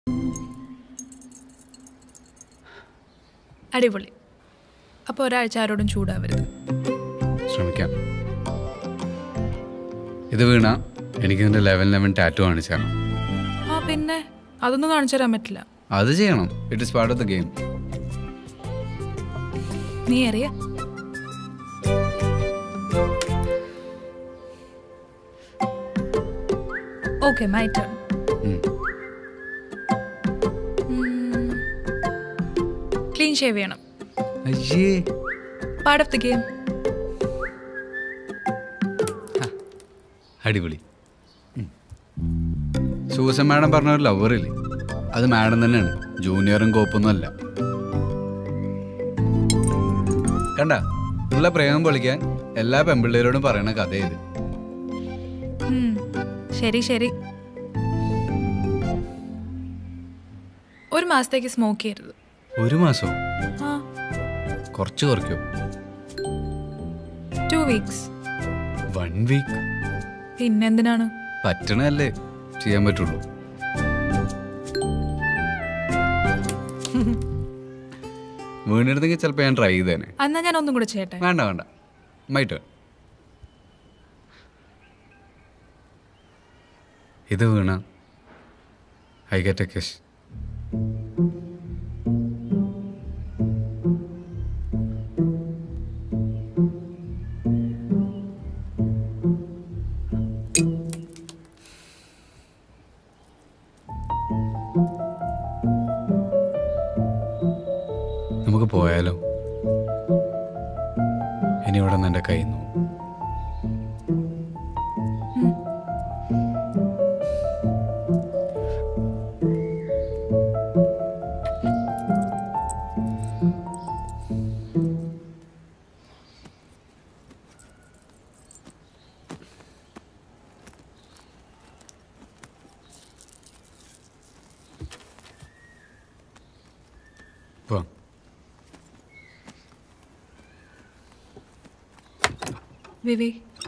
അടിപൊളി. അപ്പോൾ ഒരാഴ്ച ആരോടും ചൂടാവരുത്. ശ്രമിക്കാം. ഇത് വീണ എനിക്ക് ഇതിൻ്റെ 11 ടാറ്റു കാണിച്ചു തരണം. ആ പിന്നെ അതൊന്നും കാണിച്ചു തരാൻ പറ്റില്ല. അത് ചെയ്യണം. It is part of the game. നീ അറിയ okay my turn. Clean shave ചെയ്യണം. അയ്യേ, പാർട്ട് ഓഫ് ദ ഗെയിം. അടിപൊളി. സൂസൻ മാഡം പറഞ്ഞ ഒരു ലവറില്ലേ, അത് മാഡം തന്നെയാണ്. ജൂനിയറും കോപ്പൊന്നും അല്ല. കണ്ട, ഉള്ള പ്രേമം പൊളിക്കാൻ എല്ലാ പെമ്പിള്ളേരോടും പറയണ കഥ ഇത്. ശരി ശരി. ഒരു മാസത്തേക്ക് സ്മോക്ക് ചെയ്യരുത്. ഒരു മാസമോ? ആ, കുറച്ച് കുറയ്ക്കോ? 2 weeks. 1 week? പിന്നെന്തിനാണ്? പറ്റണല്ലേ ചെയ്യാൻ പറ്റുള്ളൂ. വീണെടുത്തെങ്കിൽ ചിലപ്പോൾ ഞാൻ ട്രൈ ചെയ്തേനെ. എന്നാ ഞാൻ ഒന്നും കൂടെ ചെയ്യട്ടെ? വേണ്ട വേണ്ട, മൈ ടേൺ. ഇത് വീണ ഐ ഗെറ്റ് എ കിസ്. നമുക്ക് പോയാലോ? ഇനി ഇവിടെ നിന്ന് എൻ്റെ കയ്യിൽ നിന്ന് പോവാം. വിവി,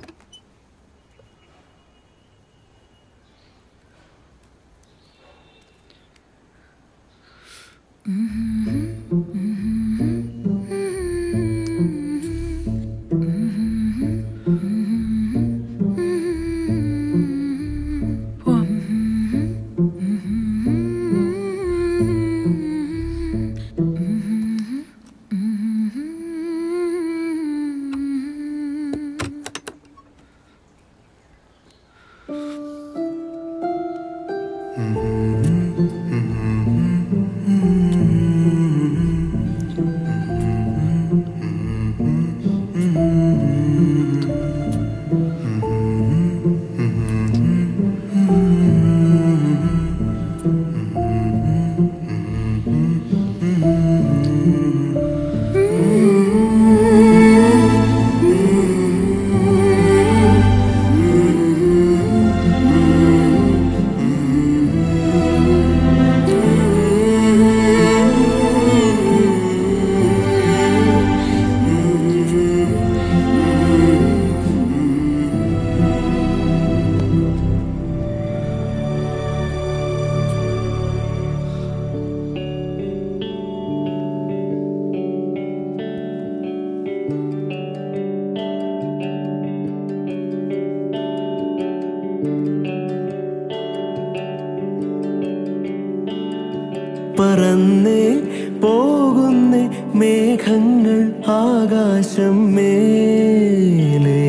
പറന്നേ പോകുന്ന മേഘങ്ങൾ ആകാശം മേലേ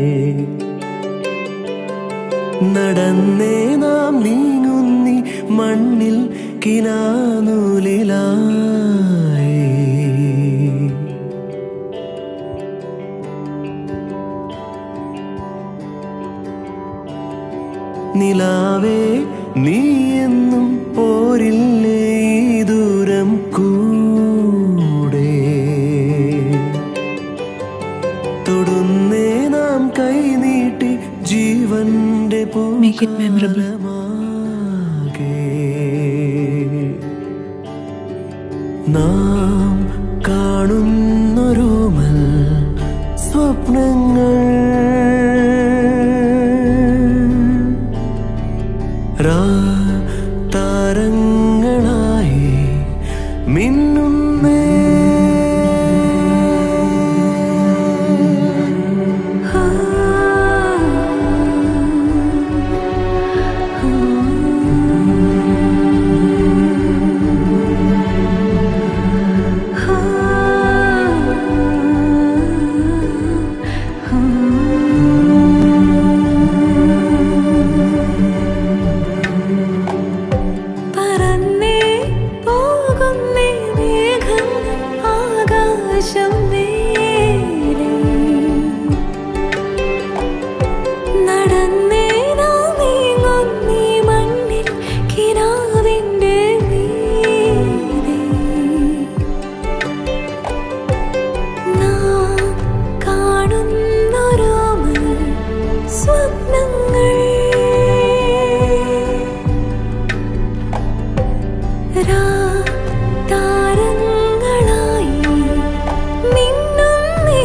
നടന്നേ നാം നീങ്ങുന്നി മണ്ണിൽ കിനാനൂലിലായി നിലാവേ നീ എന്നും പോരില്ലേ ദൂരം കൂടെ തൊടുന്നേ നാം കൈനീട്ടി ജീവന്റെ പൂമാകെ നാം കാണുന്നൊരുമൽ സ്വപ്നങ്ങൾ താരങ്ങൾ താരങ്ങളായി മിന്നുന്നേ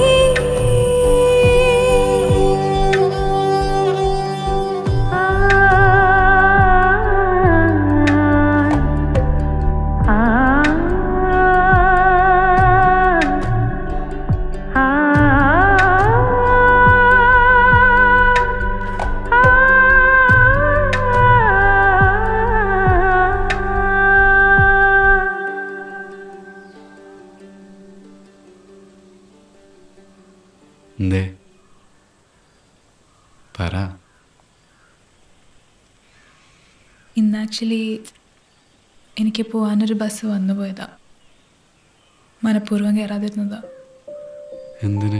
എന്തേ പറ. ഇന്ന് ആക്ച്വലി എനിക്ക് പോകാനൊരു ബസ് വന്നു പോയതാ. മനഃപൂർവ്വം കയറാതിരുന്നതാ. എന്തിന്?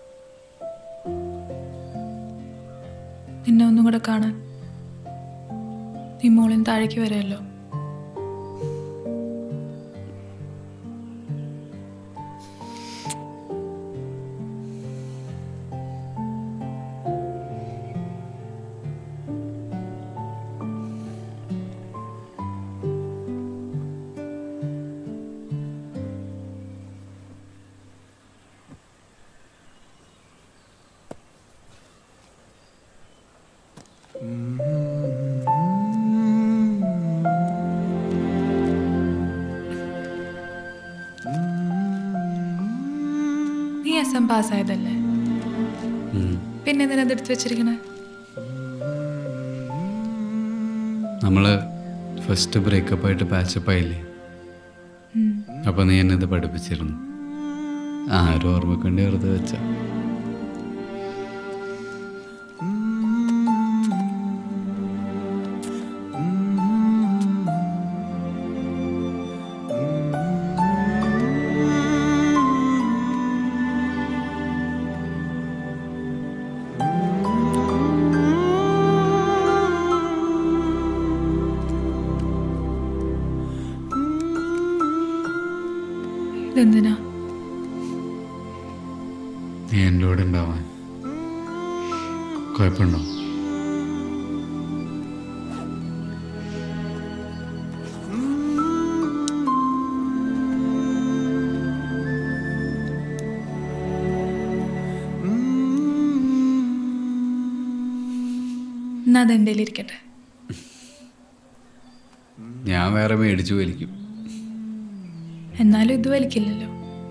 നിന്നെ ഒന്നും കൂടെ കാണാൻ. നീ മോളിൽ താഴേക്ക് വരാമല്ലോ. നീ SM പാസ്സായതല്ലേ? പിന്നെ എന്തിനാ അതെടുത്ത് വെച്ചിരിക്കണേ? നമ്മള് ഫസ്റ്റ് ബ്രേക്കപ്പ് ആയിട്ട് പാച്ചപ്പ് ആയില്ലേ? അപ്പൊ നീ എന്നെ ഇത് പഠിപ്പിച്ചിരുന്നു. ആരും ഓർമ്മക്കേണ്ടി വെറുതെ വെച്ച. ഇതെന്തിനാ? നീ എൻ്റെ കൂടെ ഉണ്ടാവാൻ. കുഴപ്പമുണ്ടോ? എന്നാ അതെൻ്റെ ഇരിക്കട്ടെ. ഞാൻ വേറെ മേടിച്ചു വലിക്കും. എന്നാലും ഇത് വലിക്കില്ലല്ലോ.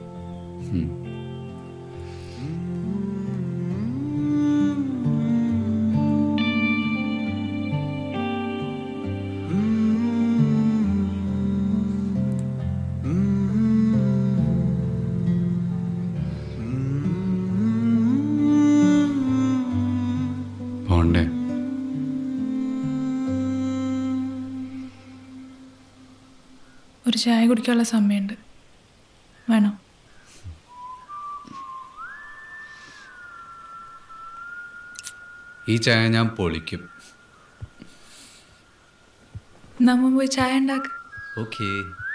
പോണ്ടേ? ഒരു ചായ കുടിക്കാനുള്ള സമയമുണ്ട്. വേണോ? ഈ ചായ ഞാൻ പൊളിക്കും. നമ്മ പോയി ചായ ഉണ്ടാക്ക. ഓക്കേ.